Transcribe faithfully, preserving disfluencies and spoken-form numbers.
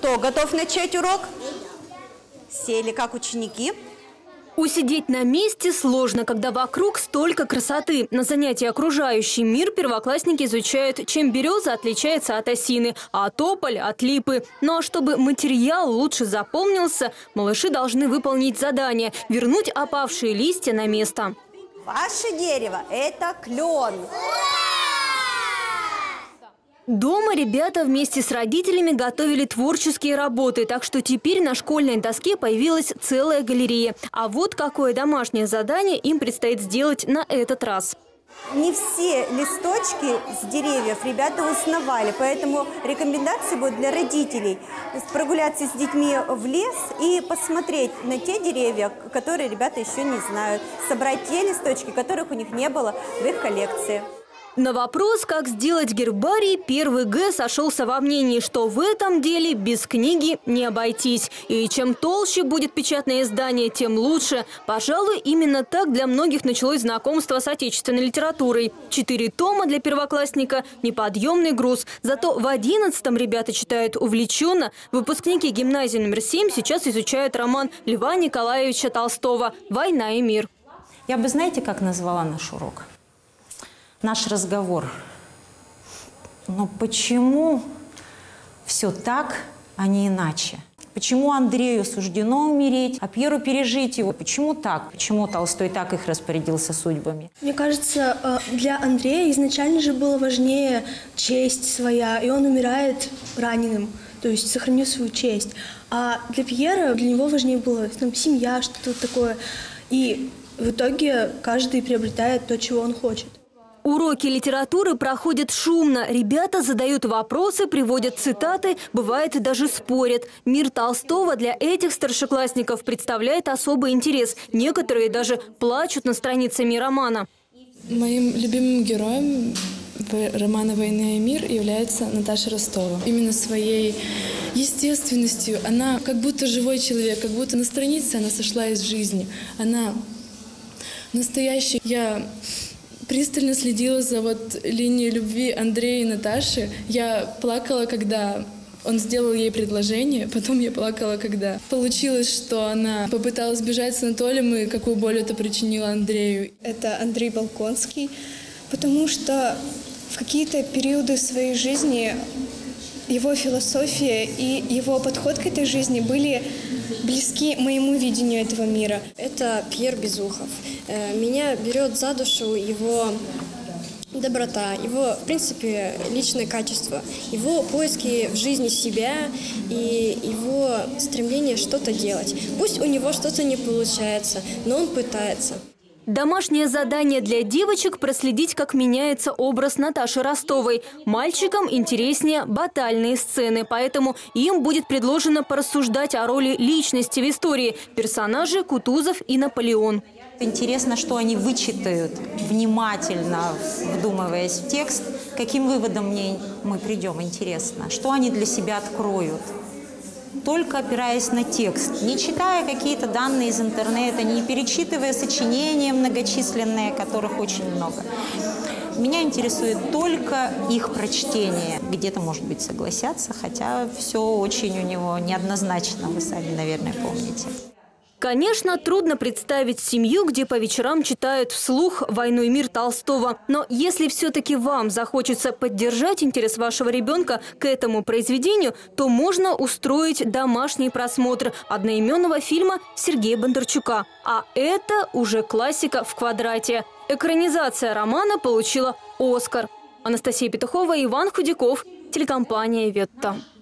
Кто готов начать урок? Сели, как ученики. Усидеть на месте сложно, когда вокруг столько красоты. На занятии «Окружающий мир» первоклассники изучают, чем береза отличается от осины, а тополь – от липы. Ну а чтобы материал лучше запомнился, малыши должны выполнить задание – вернуть опавшие листья на место. Ваше дерево – это клен. Дома ребята вместе с родителями готовили творческие работы, так что теперь на школьной доске появилась целая галерея. А вот какое домашнее задание им предстоит сделать на этот раз. Не все листочки с деревьев ребята узнавали, поэтому рекомендации будут для родителей прогуляться с детьми в лес и посмотреть на те деревья, которые ребята еще не знают, собрать те листочки, которых у них не было в их коллекции. На вопрос, как сделать гербарий, первый Г сошелся во мнении, что в этом деле без книги не обойтись. И чем толще будет печатное издание, тем лучше. Пожалуй, именно так для многих началось знакомство с отечественной литературой. Четыре тома для первоклассника – неподъемный груз. Зато в одиннадцатом ребята читают увлеченно. Выпускники гимназии номер семь сейчас изучают роман Льва Николаевича Толстого «Война и мир». Я бы, знаете, как назвала наш урок? Наш разговор. Но почему все так, а не иначе? Почему Андрею суждено умереть, а Пьеру пережить его? Почему так? Почему Толстой так их распорядился судьбами? Мне кажется, для Андрея изначально же было важнее честь своя, и он умирает раненым, то есть сохранив свою честь. А для Пьера, для него важнее было там, семья, что-то такое. И в итоге каждый приобретает то, чего он хочет. Уроки литературы проходят шумно. Ребята задают вопросы, приводят цитаты, бывает даже спорят. Мир Толстого для этих старшеклассников представляет особый интерес. Некоторые даже плачут над страницами романа. Моим любимым героем романа «Война и мир» является Наташа Ростова. Именно своей естественностью. Она как будто живой человек, как будто на странице она сошла из жизни. Она настоящая. Я пристально следила за вот линией любви Андрея и Наташи. Я плакала, когда он сделал ей предложение. Потом я плакала, когда получилось, что она попыталась бежать с Анатолием, и какую боль это причинило Андрею. Это Андрей Болконский, потому что в какие-то периоды своей жизни его философия и его подход к этой жизни были близки моему видению этого мира. Это Пьер Безухов. Меня берет за душу его доброта, его, в принципе, личное качество, его поиски в жизни себя и его стремление что-то делать. Пусть у него что-то не получается, но он пытается. Домашнее задание для девочек – проследить, как меняется образ Наташи Ростовой. Мальчикам интереснее батальные сцены, поэтому им будет предложено порассуждать о роли личности в истории – персонажи Кутузов и Наполеон. Интересно, что они вычитают, внимательно вдумываясь в текст. Каким выводом мне мы придем, интересно. Что они для себя откроют. Только опираясь на текст, не читая какие-то данные из интернета, не перечитывая сочинения многочисленные, которых очень много. Меня интересует только их прочтение. Где-то, может быть, согласятся, хотя все очень у него неоднозначно, вы сами, наверное, помните. Конечно, трудно представить семью, где по вечерам читают вслух «Войну и мир» Толстого. Но если все-таки вам захочется поддержать интерес вашего ребенка к этому произведению, то можно устроить домашний просмотр одноименного фильма Сергея Бондарчука. А это уже классика в квадрате. Экранизация романа получила «Оскар». Анастасия Петухова, Иван Худяков, телекомпания «Ветта».